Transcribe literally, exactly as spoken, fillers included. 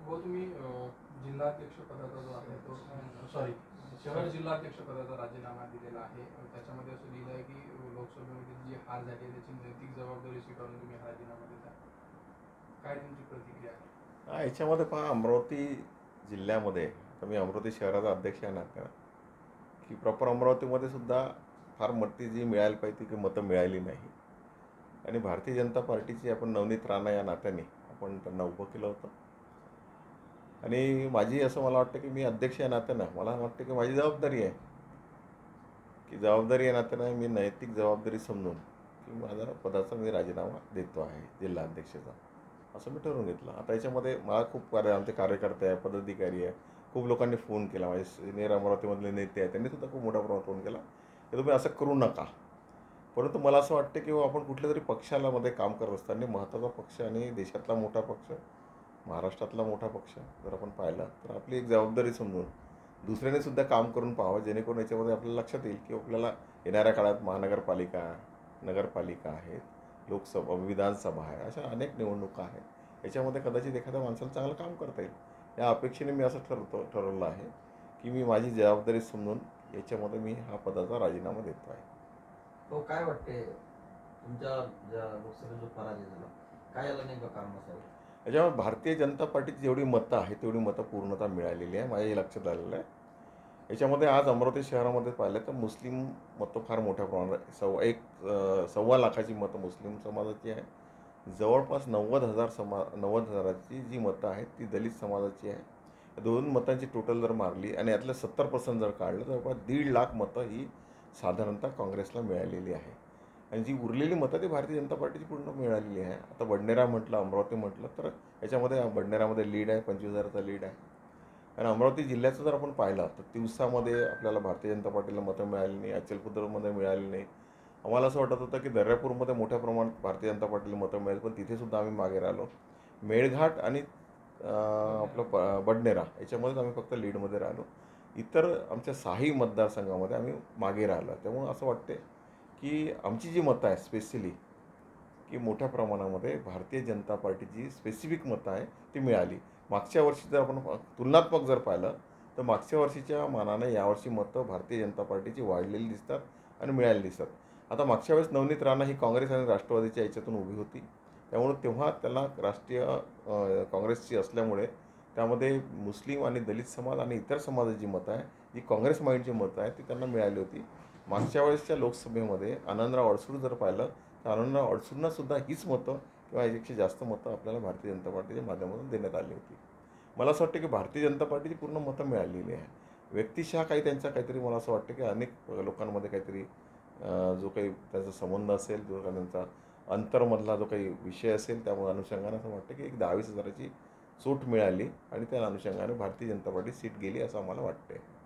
हो तुम्ही जिल्हाध्यक्ष पदाचा जो आहे तो सॉरी शहर जिल्हाध्यक्ष पदाचा राजीनामा दिलेला आहे. त्याच्यामध्ये असं लिहिलं आहे की लोकसभेमध्ये जी हार झाली आहे त्याची नैतिक जबाबदारी स्वीकारून तुम्ही राजीनामा देता. काय तुमची प्रतिक्रिया आहे? हा याच्यामध्ये पहा, अमरावती जिल्ह्यामध्ये तर मी अमरावती शहराचा अध्यक्ष आहे ना, की प्रॉपर अमरावतीमध्ये सुद्धा फार मती जी मिळायला पाहिजे ती मतं मिळाली नाही. आणि भारतीय जनता पार्टीची आपण नवनीत राणा या नात्याने आपण त्यांना उभं केलं होतं. आणि माझी असं मला वाटतं की मी अध्यक्ष या नात्यानं मला वाटतं की माझी जबाबदारी आहे की जबाबदारी या नात्यानं मी नैतिक जबाबदारी समजून की माझा पदाचा मी राजीनामा देतो आहे जिल्हा अध्यक्षाचा, असं मी ठरवून घेतलं. आता याच्यामध्ये मला खूप कार्य आमचे कार्यकर्ते आहे, पदाधिकारी आहे, खूप लोकांनी फोन केला, माझे सिनियर अमरावतीमधले नेते आहेत त्यांनी सुद्धा खूप मोठ्या प्रमाणात फोन केला की तुम्ही असं करू नका. परंतु मला असं वाटतं की आपण कुठल्या तरी पक्षाला मध्ये काम करत असताना महत्त्वाचा पक्ष आणि देशातला मोठा पक्ष, महाराष्ट्रातला मोठा पक्ष जर आपण पाहिला तर आपली एक जबाबदारी समजून दुसऱ्याने सुद्धा काम करून पाहावं, जेणेकरून याच्यामध्ये आपल्याला लक्षात येईल की आपल्याला येणाऱ्या काळात महानगरपालिका, नगरपालिका आहेत, लोकसभा, विधानसभा आहे, अशा अनेक निवडणुका आहेत. याच्यामध्ये कदाचित एखाद्या माणसाला चांगलं काम करता येईल या अपेक्षेने मी असं ठरवतो ठरवलं आहे की मी माझी जबाबदारी समजून याच्यामध्ये मी हा पदाचा राजीनामा देतो आहे. तो काय वाटते तुमच्या ज्या लोकसभेत जो पराजय झाला, काय याला नेमकं कारण असावं? याच्यामुळे भारतीय जनता पार्टीची जेवढी मतं आहेत तेवढी मतं पूर्णतः मिळालेली आहे, माझ्या लक्षात आलेलं आहे. याच्यामध्ये आज अमरावती शहरामध्ये पाहिलं तर मुस्लिम मतं फार मोठ्या प्रमाणात सव्वा एक सव्वा लाखाची मतं मुस्लिम समाजाची आहे. जवळपास नव्वद हजार समा नव्वद हजाराची जी मतं आहेत ती दलित समाजाची आहे. दोन मतांची टोटल जर मारली आणि यातलं सत्तर पर्सेंट जर काढलं तर जवळपास दीड लाख मतं ही साधारणतः काँग्रेसला मिळालेली आहे. आणि जी उरलेली मतं ती भारतीय जनता पार्टीची पूर्ण मिळालेली आहे. आता बडनेरा म्हटलं, अमरावती म्हटलं तर याच्यामध्ये बडनेरामध्ये लीड आहे, पंचवीस हजाराचा लीड आहे. आणि अमरावती जिल्ह्याचं जर आपण पाहिलं तर तिवसामध्ये आपल्याला भारतीय जनता पार्टीला मतं मिळाली नाही, अचलपूरमध्ये मिळाली नाही. आम्हाला असं वाटत होतं की दर्यापूरमध्ये मोठ्या प्रमाणात भारतीय जनता पार्टीला मतं मिळेल, पण तिथेसुद्धा आम्ही मागे राहिलो. मेळघाट आणि आपलं प बडनेरा याच्यामध्येच आम्ही फक्त लीडमध्ये राहिलो. इतर आमच्या सहाही मतदारसंघामध्ये आम्ही मागे राहिलो. त्यामुळं असं वाटते की आमची जी मतं आहे स्पेशली की मोठ्या प्रमाणामध्ये भारतीय जनता पार्टीची स्पेसिफिक मतं आहे ती मिळाली. मागच्या वर्षी जर आपण तुलनात्मक जर पाहिलं तर मागच्या वर्षीच्या मानाने यावर्षी मतं भारतीय जनता पार्टीची वाढलेली दिसतात आणि मिळालेली दिसतात. आता मागच्या वेळेस नवनीत राणा ही काँग्रेस आणि राष्ट्रवादीच्या याच्यातून उभी होती, त्यामुळे तेव्हा त्याला राष्ट्रीय काँग्रेसची असल्यामुळे त्यामध्ये मुस्लिम आणि दलित समाज आणि इतर समाजाची मतं आहे जी काँग्रेस माइंडची मतं आहे ती त्यांना मिळाली होती. मागच्या वेळेसच्या लोकसभेमध्ये आनंदराव अडसूळ जर पाहिलं तर आनंदराव अडसूळांनासुद्धा हीच मतं किंवा यापेक्षा जास्त मतं आपल्याला भारतीय जनता पार्टीच्या माध्यमातून देण्यात आली होती. मला असं वाटतं की भारतीय जनता पार्टीची पूर्ण मतं मिळालेली आहे. व्यक्तिशः काही त्यांचा काहीतरी मला असं वाटतं की अनेक लोकांमध्ये काहीतरी जो काही त्यांचा संबंध असेल, जो काही त्यांचा अंतरमधला जो काही विषय असेल त्यामुळे अनुषंगाने असं वाटतं की एक दहावीस हजाराची सूट मिळाली आणि त्या अनुषंगाने भारतीय जनता पार्टी सीट गेली असं आम्हाला वाटते.